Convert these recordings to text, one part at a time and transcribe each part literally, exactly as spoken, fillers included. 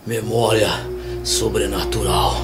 Memória sobrenatural.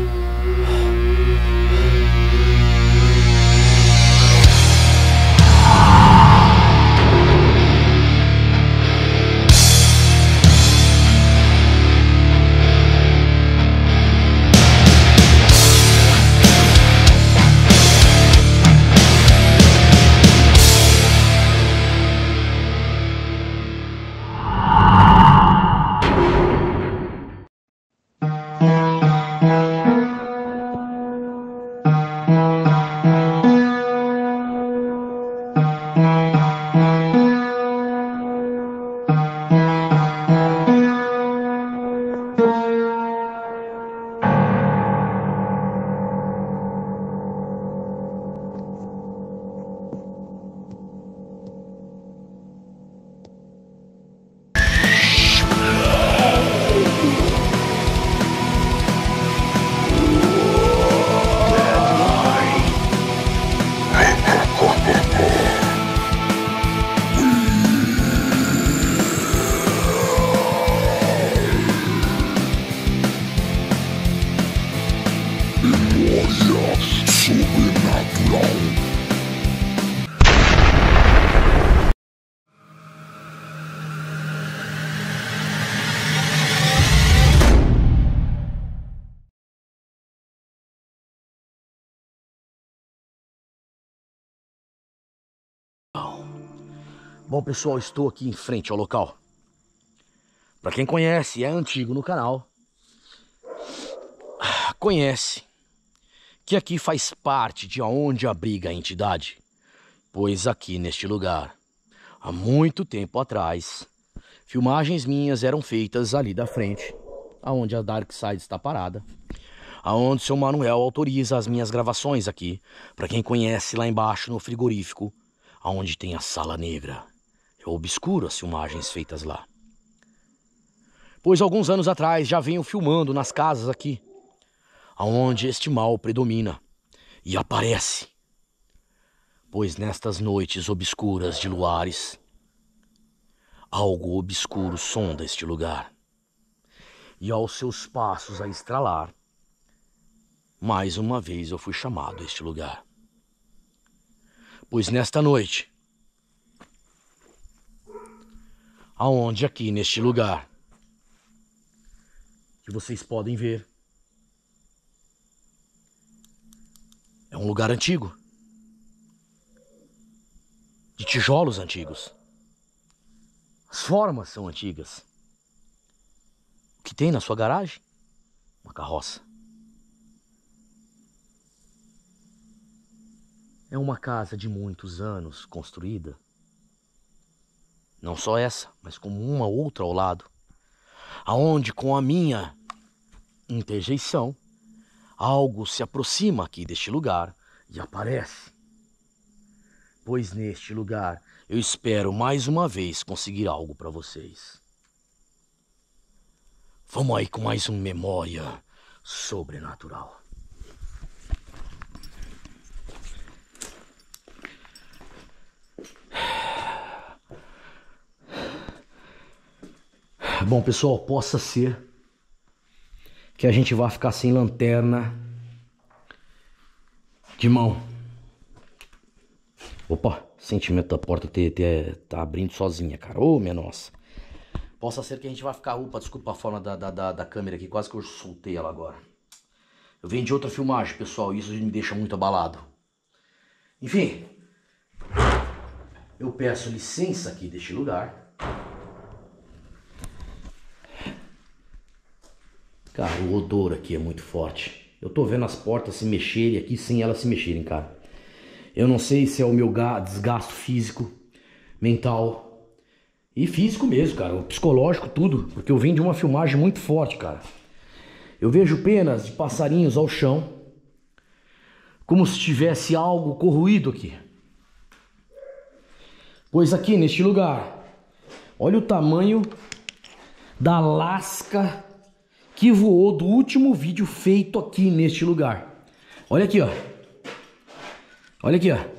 Bom, pessoal, estou aqui em frente ao local. Para quem conhece, é antigo no canal, conhece que aqui faz parte de onde abriga a entidade. Pois aqui neste lugar, há muito tempo atrás, filmagens minhas eram feitas ali da frente, aonde a Dark Side está parada, aonde o seu Manuel autoriza as minhas gravações aqui. Para quem conhece, lá embaixo no frigorífico, aonde tem a Sala Negra. É obscuro as filmagens feitas lá. Pois alguns anos atrás já venho filmando nas casas aqui, aonde este mal predomina e aparece. Pois nestas noites obscuras de luares, algo obscuro sonda este lugar. E aos seus passos a estralar, mais uma vez eu fui chamado a este lugar. Pois nesta noite, aonde aqui neste lugar, que vocês podem ver, é um lugar antigo, de tijolos antigos. As formas são antigas. O que tem na sua garagem? Uma carroça. É uma casa de muitos anos construída. Não só essa, mas como uma outra ao lado. Aonde com a minha interjeição, algo se aproxima aqui deste lugar e aparece. Pois neste lugar eu espero mais uma vez conseguir algo para vocês. Vamos aí com mais um Memória Sobrenatural. Bom, pessoal, possa ser que a gente vá ficar sem lanterna de mão. Opa, sentimento da porta ter, ter, tá abrindo sozinha, cara. Ô, minha nossa. Possa ser que a gente vá ficar... Opa, desculpa a forma da, da, da, da câmera aqui, quase que eu soltei ela agora. Eu venho de outra filmagem, pessoal, e isso me deixa muito abalado. Enfim, eu peço licença aqui deste lugar. Cara, o odor aqui é muito forte. Eu tô vendo as portas se mexerem aqui sem elas se mexerem, cara. Eu não sei se é o meu desgaste físico, mental e físico mesmo, cara. O psicológico, tudo. Porque eu venho de uma filmagem muito forte, cara. Eu vejo penas de passarinhos ao chão, como se tivesse algo corroído aqui. Pois aqui neste lugar, olha o tamanho da lasca que voou do último vídeo feito aqui neste lugar. Olha aqui, ó. Olha aqui, ó.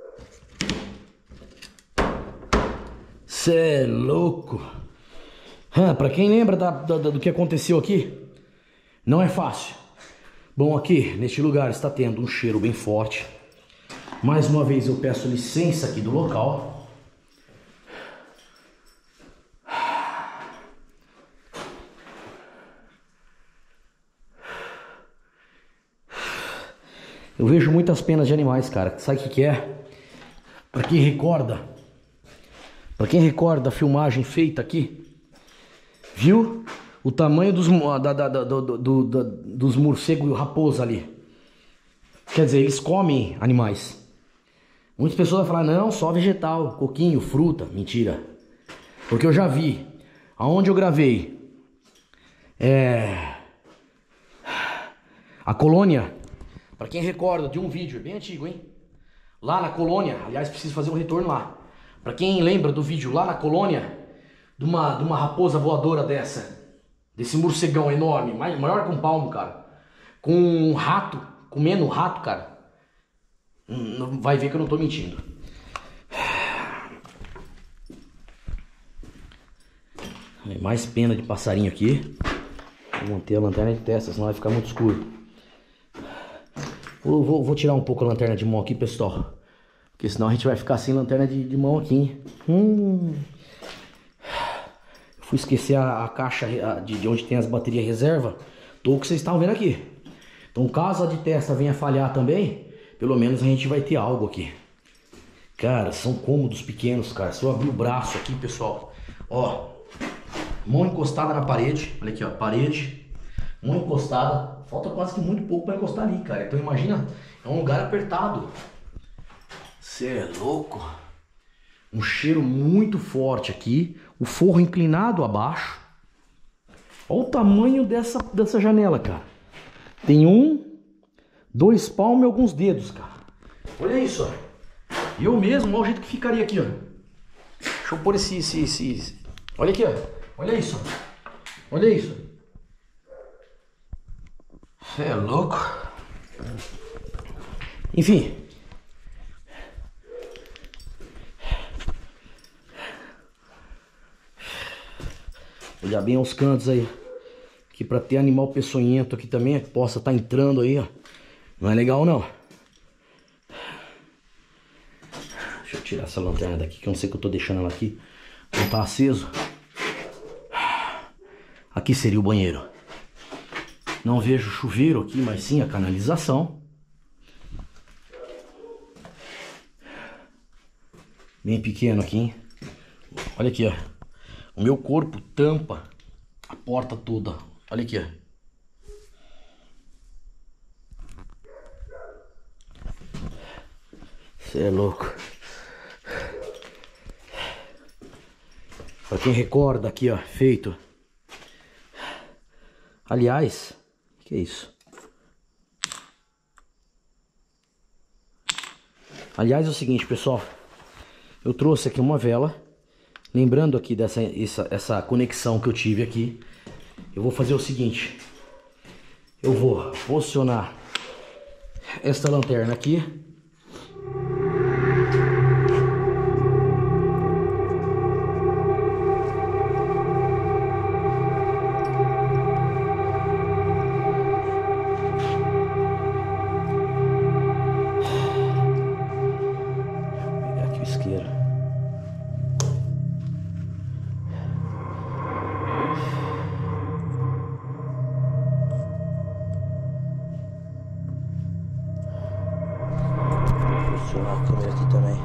Cê é louco. Ah, pra quem lembra da, da, do que aconteceu aqui, não é fácil. Bom, aqui, neste lugar, está tendo um cheiro bem forte. Mais uma vez eu peço licença aqui do local. Eu vejo muitas penas de animais, cara. Sabe o que que é? Pra quem recorda, pra quem recorda a filmagem feita aqui, viu o tamanho dos, da, da, da, do, do, da, dos morcegos e raposa ali? Quer dizer, eles comem animais. Muitas pessoas vão falar, não, só vegetal, coquinho, fruta. Mentira. Porque eu já vi, aonde eu gravei, é... a colônia, pra quem recorda de um vídeo, é bem antigo, hein? Lá na colônia, aliás, preciso fazer um retorno lá. Pra quem lembra do vídeo lá na colônia, de uma, de uma raposa voadora dessa, desse morcegão enorme, maior que um palmo, cara, com um rato, comendo um rato, cara, vai ver que eu não tô mentindo. Mais pena de passarinho aqui. Vou manter a lanterna de testa, senão vai ficar muito escuro. Vou, vou, vou tirar um pouco a lanterna de mão aqui, pessoal, porque senão a gente vai ficar sem lanterna de, de mão aqui. Hum. Fui esquecer a, a caixa de, de onde tem as baterias reserva. Tô o que vocês estão vendo aqui. Então, caso a de testa venha falhar também, pelo menos a gente vai ter algo aqui. Cara, são cômodos pequenos, cara. Se eu abrir o braço aqui, pessoal, ó, mão encostada na parede. Olha aqui, ó, parede, mão encostada. Falta quase que muito pouco para encostar ali, cara. Então imagina, é um lugar apertado. Você é louco. Um cheiro muito forte aqui. O forro inclinado abaixo. Olha o tamanho dessa, dessa janela, cara. Tem um, dois palmos e alguns dedos, cara. Olha isso, ó. Eu mesmo, olha o jeito que ficaria aqui, ó. Deixa eu pôr esse, esse, esse, esse. Olha aqui, ó. Olha isso. Olha isso. É louco. Enfim. Olhar bem aos cantos aí. Que pra ter animal peçonhento aqui também, que possa estar entrando aí, ó. Não é legal, não. Deixa eu tirar essa lanterna daqui, que eu não sei que eu tô deixando ela aqui. Não tá aceso. Aqui seria o banheiro. Não vejo chuveiro aqui, mas sim a canalização. Bem pequeno aqui, hein? Olha aqui, ó. O meu corpo tampa a porta toda. Olha aqui, ó. Você é louco. Pra quem recorda aqui, ó, feito. Aliás, que é isso? Aliás, é o seguinte, pessoal. Eu trouxe aqui uma vela. Lembrando aqui dessa essa, essa conexão que eu tive aqui. Eu vou fazer o seguinte. Eu vou posicionar esta lanterna aqui. Vou pegar aqui o isqueiro. Posicionar a câmera aqui também.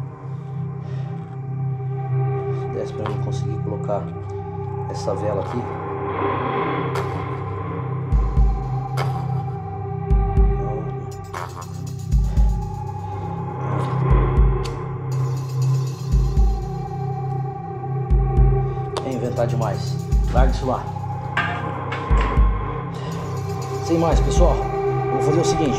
Se desse para eu conseguir colocar essa vela aqui. É inventar demais. Larga isso lá. Sem mais, pessoal. Vou fazer o seguinte.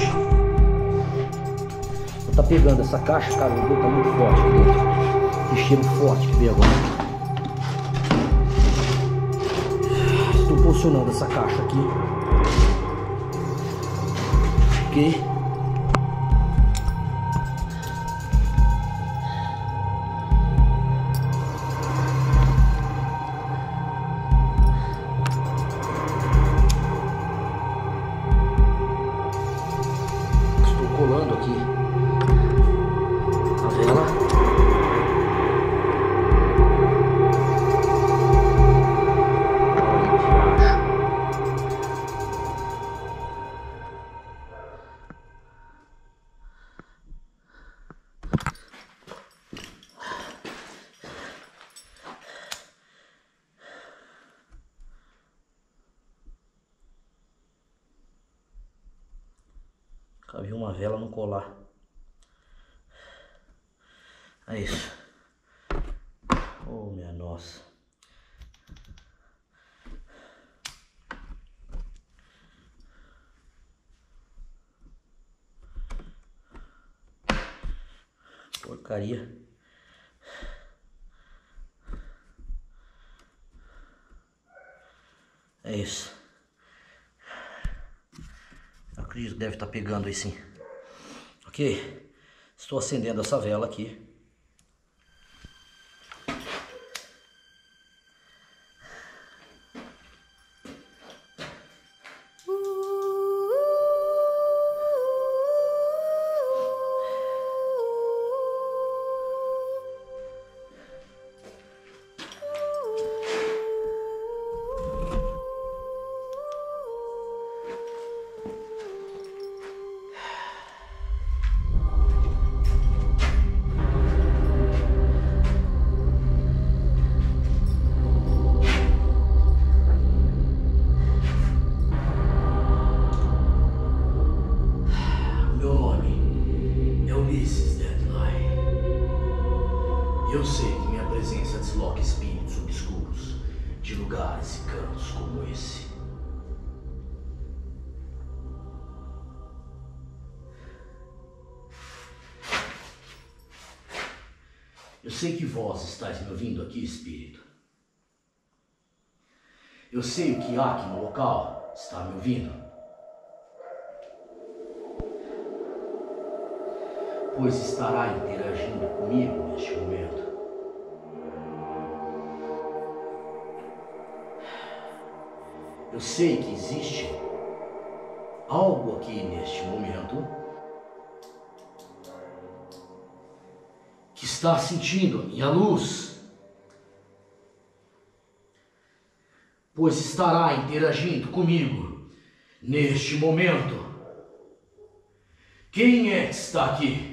Tá pegando essa caixa, cara, o odor tá muito forte aqui dentro. Que cheiro forte que veio agora. Estou posicionando essa caixa aqui. Ok? colando aqui a vela. Cabia uma vela no colar. É isso. Oh, minha nossa. Porcaria. É isso. Acredito que deve estar pegando aí sim. Ok. Estou acendendo essa vela aqui. Eu sei que minha presença desloca espíritos obscuros de lugares e cantos como esse. Eu sei que vós estáis me ouvindo aqui, espírito. Eu sei o que há aqui no local está me ouvindo. Pois estará interagindo comigo neste momento. Eu sei que existe algo aqui neste momento que está sentindo a minha luz, pois estará interagindo comigo neste momento. Quem é que está aqui?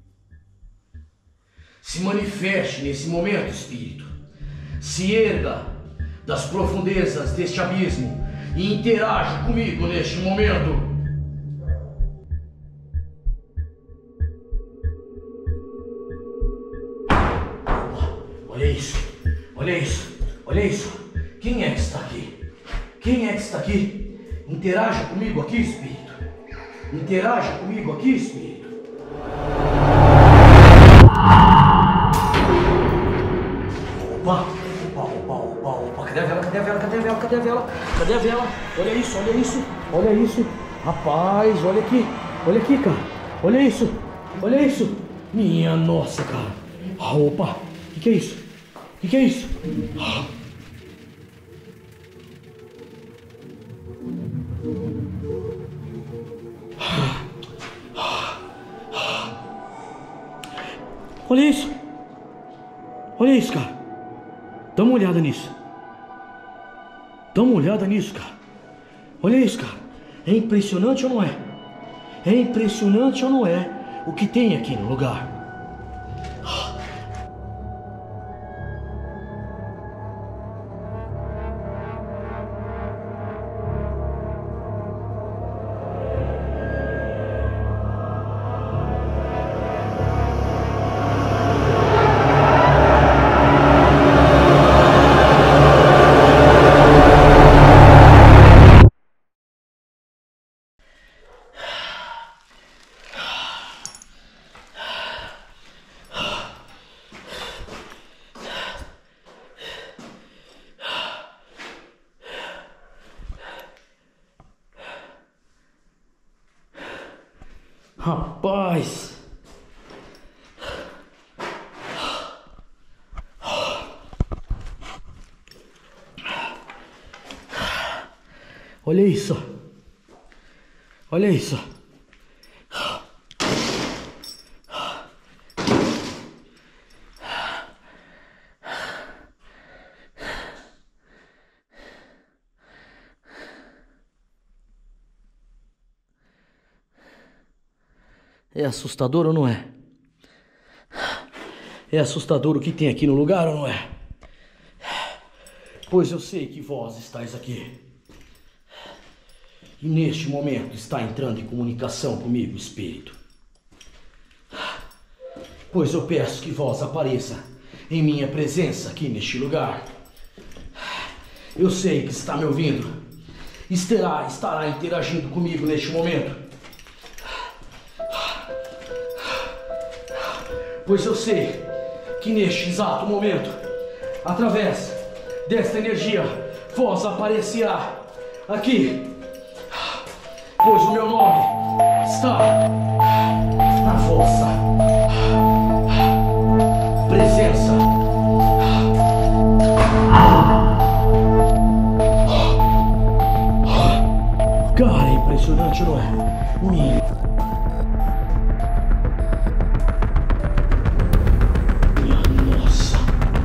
Se manifeste nesse momento, espírito. Se erga das profundezas deste abismo e interaja comigo neste momento. Olha isso, olha isso, olha isso. Quem é que está aqui? Quem é que está aqui? Interaja comigo aqui, espírito. Interaja comigo aqui, espírito. Opa, opa, opa, opa, opa. Cadê a vela? Cadê a vela? Cadê a vela? Cadê a vela? Cadê a vela? Olha isso, olha isso, olha isso. Rapaz, olha aqui, olha aqui, cara. Olha isso, olha isso. Minha nossa, cara. Ah, opa, o que, que é isso? O que, que é isso? Ah. Olha isso. Olha isso, cara. Dá uma olhada nisso. Dá uma olhada nisso, cara. Olha isso, cara. É impressionante ou não é? É impressionante ou não é o que tem aqui no lugar? Rapaz, olha isso, olha isso. É assustador ou não é? É assustador o que tem aqui no lugar ou não é? Pois eu sei que vós estáis aqui. E neste momento está entrando em comunicação comigo, espírito. Pois eu peço que vós apareça em minha presença aqui neste lugar. Eu sei que está me ouvindo. Estará, estará interagindo comigo neste momento. Pois eu sei que neste exato momento, através desta energia, vós aparecerá aqui. Pois o meu nome está na vossa presença. Cara, é impressionante, não é? Minha, minha nossa.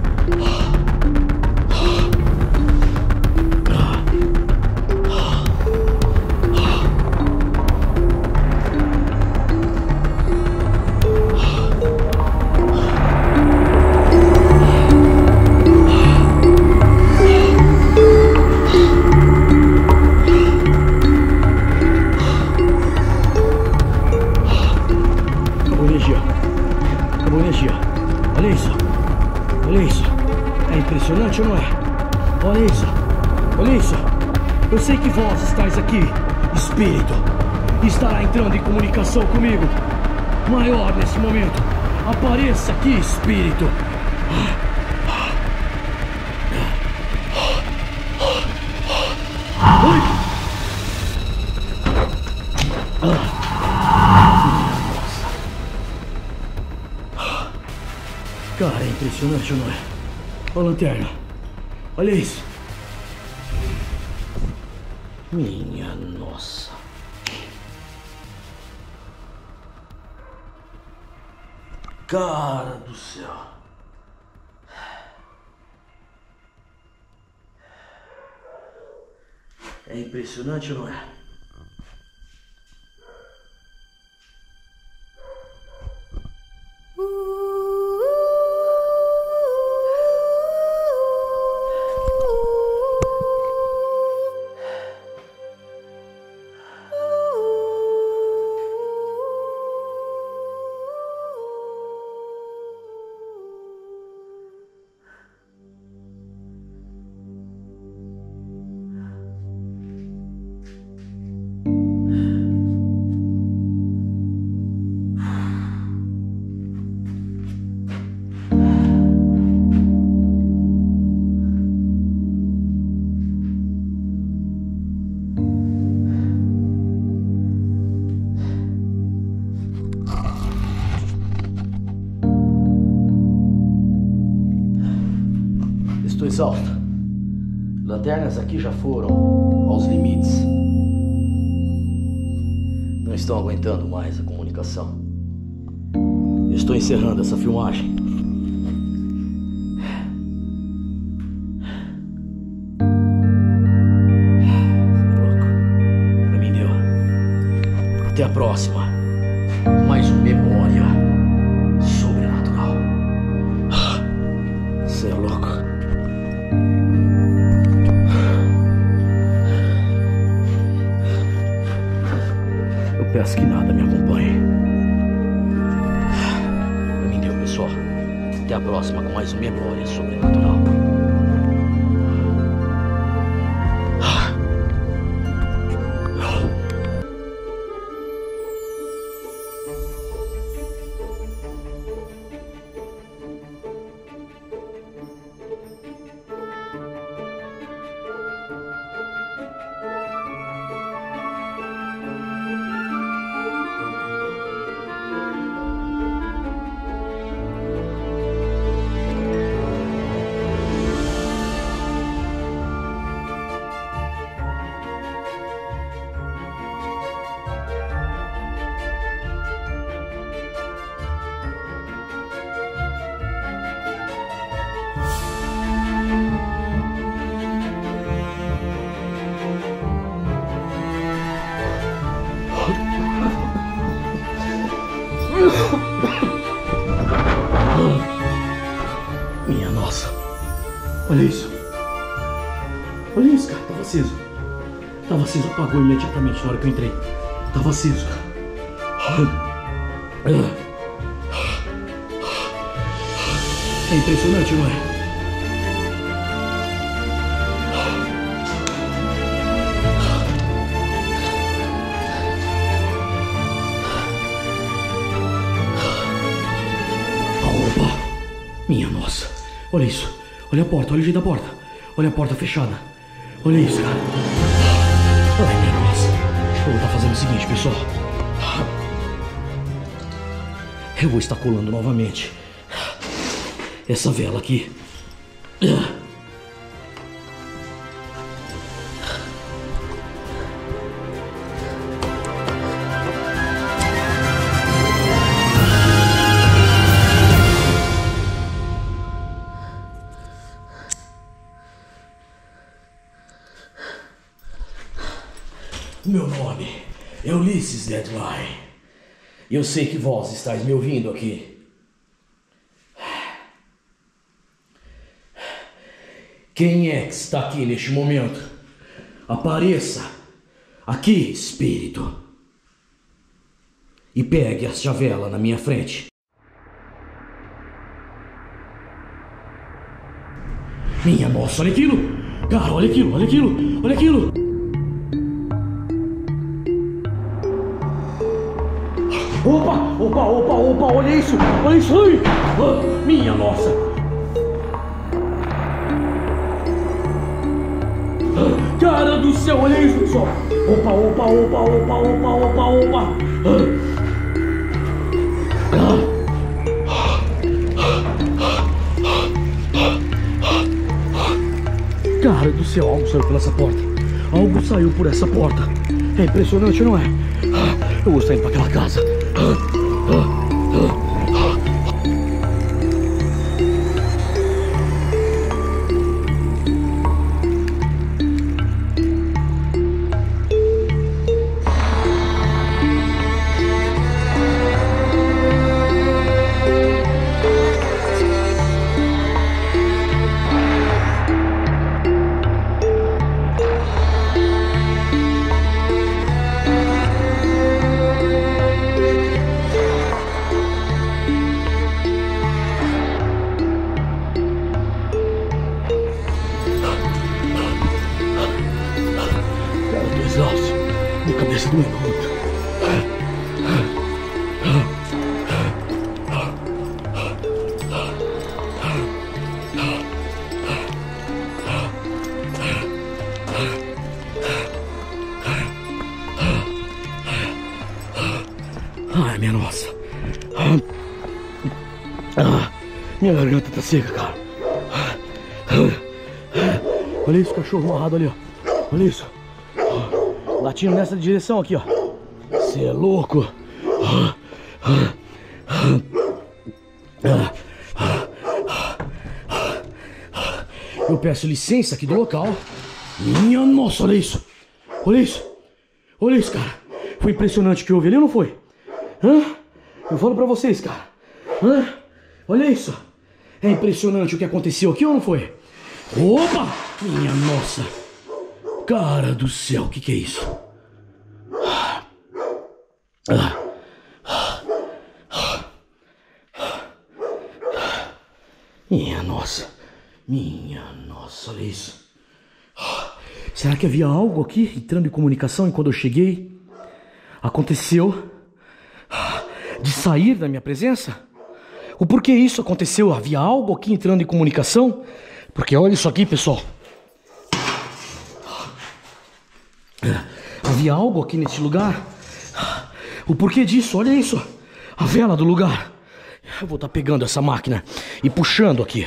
Impressionante, não é? Olha isso, olha isso. Eu sei que vós estáis aqui, espírito, e estará entrando em comunicação comigo. Maior nesse momento. Apareça aqui, espírito. Oi! Cara, é impressionante, não é? Olha a lanterna. Olha isso. Minha nossa. Cara do céu. É impressionante, não é? Estou exausto. Lanternas aqui já foram aos limites. Não estão aguentando mais a comunicação. Estou encerrando essa filmagem. Pra mim deu. Até a próxima. Mais um Memória Sobrenatural. Você é louco. Peço que nada me acompanhe. Pra mim deu, pessoal. Até a próxima com mais um Memória Sobrenatural. Minha nossa. Olha isso. Olha isso, cara. Tava aceso. Tava aceso. Apagou imediatamente na hora que eu entrei. Tava aceso, cara. É impressionante, não é? Opa! Minha nossa! Olha isso! Olha a porta, olha o jeito da porta! Olha a porta fechada! Olha isso, cara! Ai, minha nossa! Eu vou estar fazendo o seguinte, pessoal. Eu vou estar colando novamente essa vela aqui. Meu nome é Ulisses Deadline. Eu sei que vós estáis me ouvindo aqui. Quem é que está aqui neste momento? Apareça aqui, espírito, e pegue a chavela na minha frente. Minha nossa, olha aquilo! Cara, olha aquilo, olha aquilo, olha aquilo! Opa, opa, opa, opa, olha isso, olha isso aí! Ah, minha nossa! Ah, cara do céu, olha isso, pessoal! Opa, opa, opa, opa, opa, opa, opa! Ah. Cara do céu, algo saiu por essa porta. Algo saiu por essa porta. É impressionante, não é? Eu vou estar indo para aquela casa. Minha cabeça doendo muito. Ai, minha nossa. Minha garganta tá seca, cara. Olha isso, cachorro amarrado ali, ó. Olha isso. Latindo nessa direção aqui, ó. Você é louco. Eu peço licença aqui do local. Minha nossa, olha isso. Olha isso. Olha isso, cara. Foi impressionante o que houve ali ou não foi? Hã? Eu falo pra vocês, cara. Hã? Olha isso. É impressionante o que aconteceu aqui ou não foi? Opa! Minha nossa. Cara do céu, o que que é isso? Minha nossa. Minha nossa, olha isso. Será que havia algo aqui entrando em comunicação e quando eu cheguei aconteceu de sair da minha presença? O porquê isso aconteceu? Havia algo aqui entrando em comunicação? Porque olha isso aqui, pessoal. Havia algo aqui nesse lugar? O porquê disso? Olha isso. A vela do lugar. Eu vou estar pegando essa máquina e puxando aqui.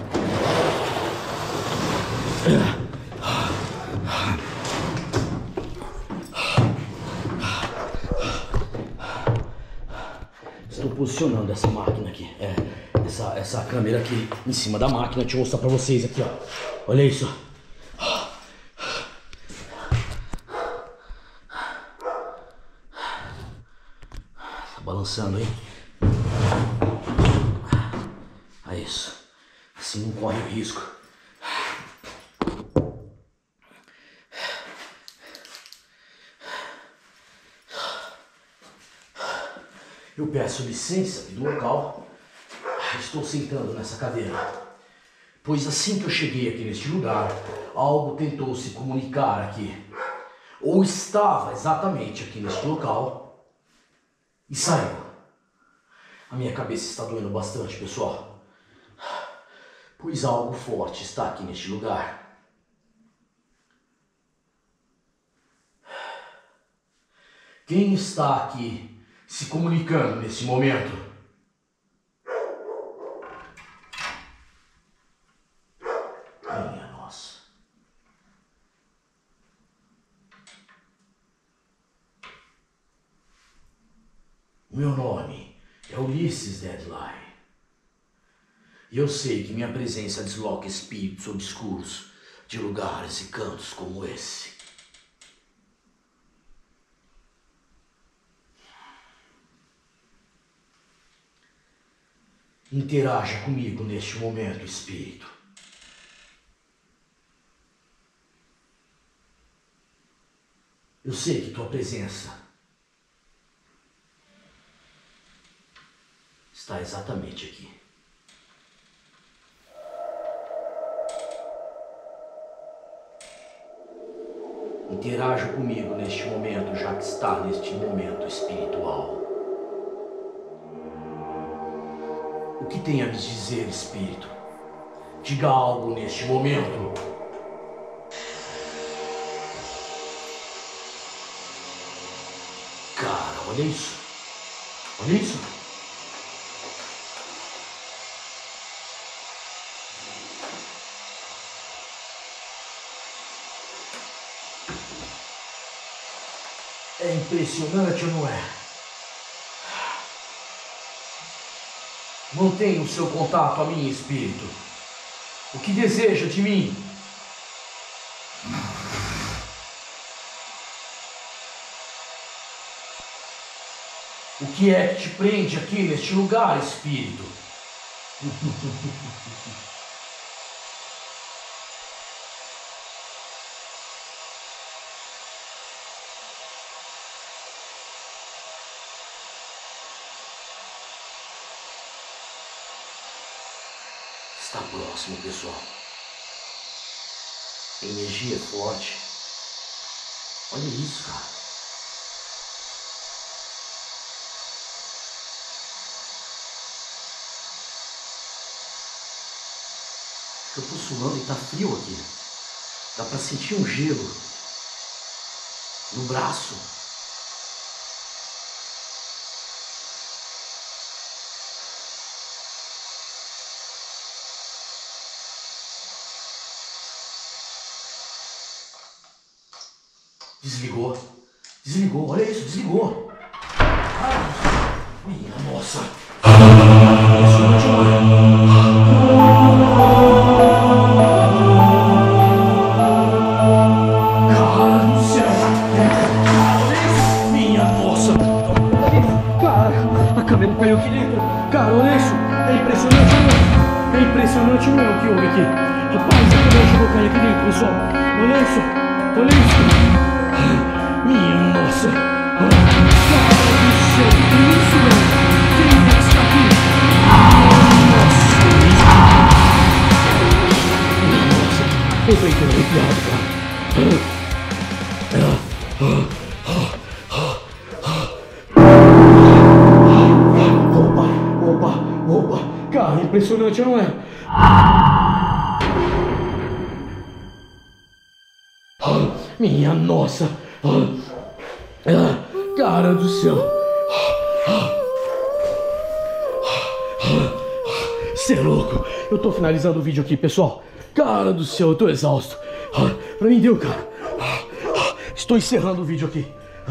Estou posicionando essa máquina aqui. É, essa, essa câmera aqui em cima da máquina. Deixa eu mostrar pra vocês aqui, ó. Olha isso. Tá balançando, hein? É isso. Assim não corre o risco. Eu peço licença aqui do local. Estou sentando nessa cadeira, pois assim que eu cheguei aqui neste lugar, algo tentou se comunicar aqui, ou estava exatamente aqui neste local, e saiu. A minha cabeça está doendo bastante, pessoal, pois algo forte está aqui neste lugar. Quem está aqui se comunicando nesse momento? Minha nossa. Meu nome é Ulisses Deadline. E eu sei que minha presença desloca espíritos obscuros de lugares e cantos como esse. Interaja comigo neste momento, espírito. Eu sei que tua presença está exatamente aqui. Interaja comigo neste momento, já que está neste momento espiritual. O que tem a me dizer, espírito? Diga algo neste momento. Cara, olha isso. Olha isso. É impressionante, não é? Mantenha o seu contato a mim, espírito. O que deseja de mim? O que é que te prende aqui neste lugar, espírito? Está próximo, pessoal. A energia é forte. Olha isso, cara. Eu tô suando e tá frio aqui. Dá pra sentir um gelo no braço. Desligou. Desligou. Olha isso, desligou. Ai, minha nossa. Isso não Cara do céu. Minha nossa. Cara, a câmera caiu aqui dentro. Cara, olha isso. É impressionante, não é? É impressionante, não é o que houve aqui. Rapaz, a câmera chegou a cair aqui dentro, pessoal. Olha isso. Olha isso. Minha nossa! Cara do céu, o que é isso, velho? Quem é que está aqui? Nossa! Minha nossa! Eu tô inteiro arrepiado, cara. Opa, opa, opa! Cara, impressionante, não é? Minha nossa! Cara do céu! Cê é louco! Eu tô finalizando o vídeo aqui, pessoal. Cara do céu, eu tô exausto. Pra mim deu, cara. Estou encerrando o vídeo aqui.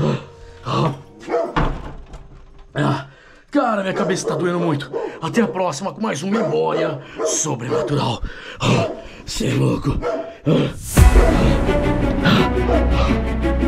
Cara, minha cabeça tá doendo muito. Até a próxima com mais um Memória Sobrenatural. Cê é louco!